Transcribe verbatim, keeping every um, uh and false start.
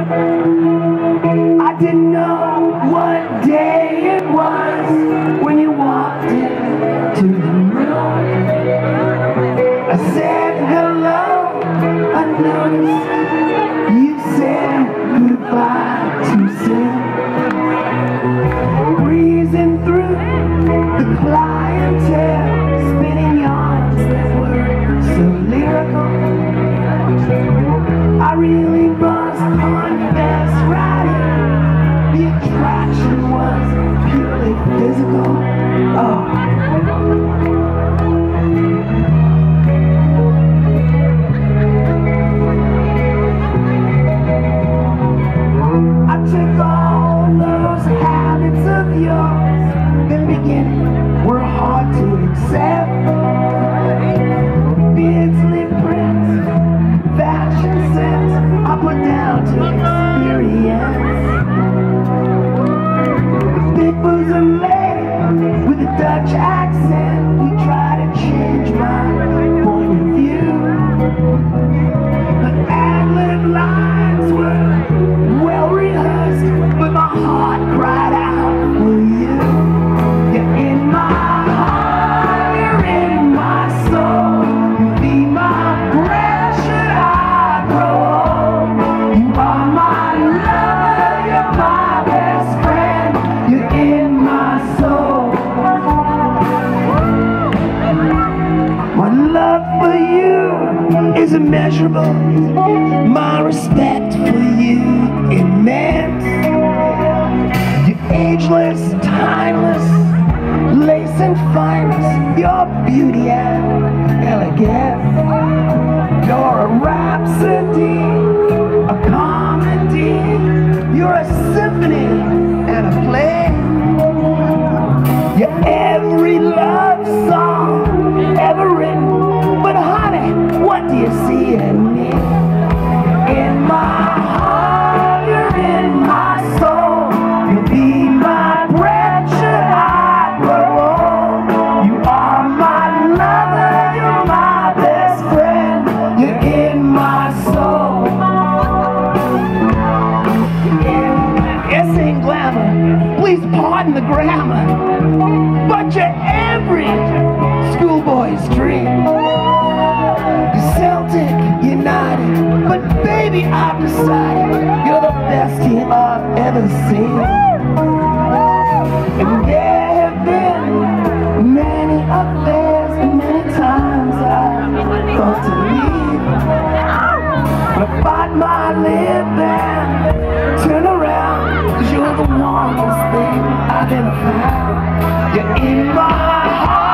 I didn't know what day it was when you walked into the room. I said hello, I noticed you said goodbye too soon. Breezing through the clientele, spinning yarns that were so lyrical. I really must confess right here, the attraction was purely physical. Oh. I took all those habits of yours, the beginning were hard to accept. Beards, lip prints, fashion sense, I put down to experience. The big bosom lady with a Dutch accent, you try to change my point of view. The ad-lib lines were well rehearsed, but my heart cried out for you. You're in my heart, you're in my soul. You'll be my breath should I grow old. You are my lover, you're my best friend. You're in my soul. My love for you is immeasurable. My respect for you immense. You're ageless, timeless, lace and fineness. Your beauty and elegance. You're a rhapsody, a comedy. You're a symphony and a play. You're every love song ever written. But honey, what do you see in me? In my heart, you're in my soul. You'll be my breath should I grow old. You are my lover, you're my best friend. You're in my soul. This ain't glamour, please pardon the grammar, but you're every schoolboy's dream. You're Celtic, United, but baby I've decided you're the best team I've ever seen. And there have been many affairs and many times I thought to leave, but I bite my lip and turn around, 'cause you're the warmest thing I've ever found. You're in my heart.